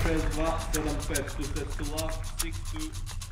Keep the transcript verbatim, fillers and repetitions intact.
šest dva, sedam pet, two sets to love, six two.